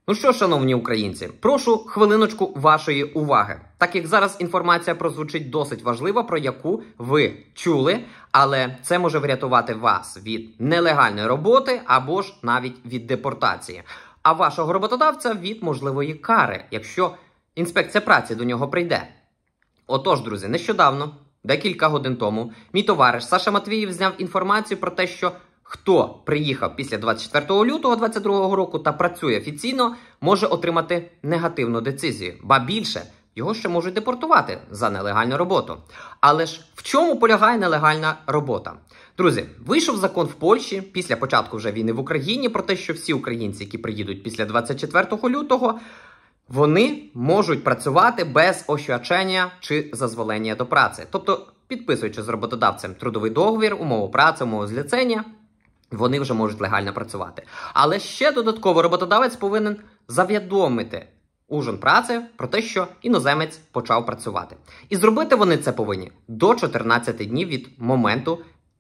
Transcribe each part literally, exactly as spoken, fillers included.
Ну що, шановні українці, прошу хвилиночку вашої уваги. Так як зараз інформація прозвучить досить важлива, про яку ви чули, але це може врятувати вас від нелегальної роботи або ж навіть від депортації. А вашого роботодавця від можливої кари, якщо інспекція праці до нього прийде. Отож, друзі, нещодавно, декілька годин тому, мій товариш Саша Матвіїв зняв інформацію про те, що хто приїхав після двадцять четвертого лютого двадцять другого року та працює офіційно, може отримати негативну децизію. Ба більше, його ще можуть депортувати за нелегальну роботу. Але ж в чому полягає нелегальна робота? Друзі, вийшов закон в Польщі після початку вже війни в Україні про те, що всі українці, які приїдуть після двадцять четвертого лютого, вони можуть працювати без освячення чи зазволення до праці. Тобто, підписуючи з роботодавцем трудовий договір, умову праці, умову зліцення, вони вже можуть легально працювати. Але ще додатково роботодавець повинен завідомити ужин праці про те, що іноземець почав працювати. І зробити вони це повинні до чотирнадцяти днів від моменту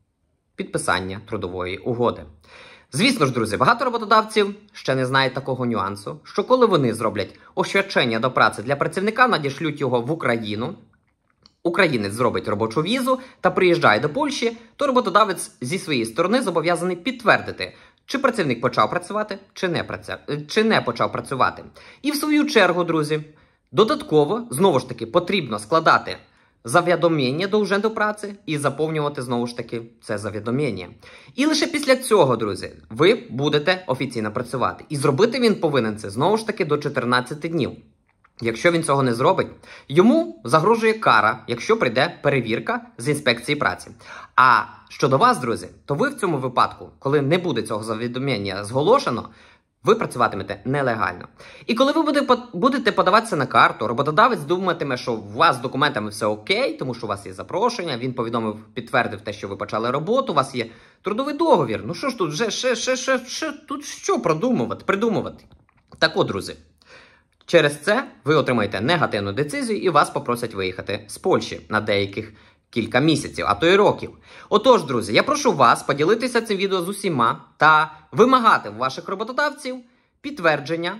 підписання трудової угоди. Звісно ж, друзі, багато роботодавців ще не знають такого нюансу, що коли вони зроблять освячення до праці для працівника, надішлють його в Україну, українець зробить робочу візу та приїжджає до Польщі, то роботодавець зі своєї сторони зобов'язаний підтвердити, чи працівник почав працювати, чи не, праця... чи не почав працювати. І в свою чергу, друзі, додатково, знову ж таки, потрібно складати завідомлення до ужинду праці і заповнювати, знову ж таки, це завідомлення. І лише після цього, друзі, ви будете офіційно працювати. І зробити він повинен це, знову ж таки, до чотирнадцяти днів. Якщо він цього не зробить, йому загрожує кара, якщо прийде перевірка з інспекції праці. А щодо вас, друзі, то ви в цьому випадку, коли не буде цього завідомлення зголошено, ви працюватимете нелегально. І коли ви будете подаватися на карту, роботодавець думатиме, що у вас з документами все окей, тому що у вас є запрошення, він повідомив, підтвердив те, що ви почали роботу, у вас є трудовий договір. Ну що ж тут, вже, ще, ще, ще, ще, тут що продумувати, придумувати? Так от, друзі, через це ви отримаєте негативну децизію і вас попросять виїхати з Польщі на деяких кілька місяців, а то й років. Отож, друзі, я прошу вас поділитися цим відео з усіма та вимагати в ваших роботодавців підтвердження,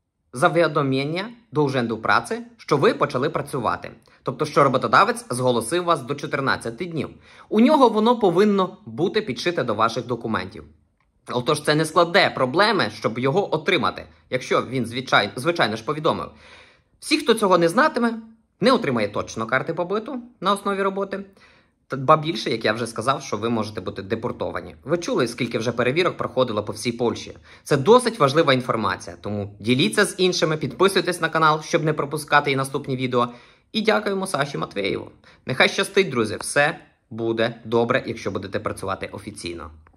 завідомлення до ужинду праці, що ви почали працювати. Тобто, що роботодавець зголосив вас до чотирнадцяти днів. У нього воно повинно бути підшите до ваших документів. Отож, це не складе проблеми, щоб його отримати, якщо він, звичайно, звичайно ж, повідомив. Всі, хто цього не знатиме, не отримає точно карти побиту на основі роботи. Ба більше, як я вже сказав, що ви можете бути депортовані. Ви чули, скільки вже перевірок проходило по всій Польщі. Це досить важлива інформація, тому діліться з іншими, підписуйтесь на канал, щоб не пропускати і наступні відео. І дякуємо Саші Матвієву. Нехай щастить, друзі, все буде добре, якщо будете працювати офіційно.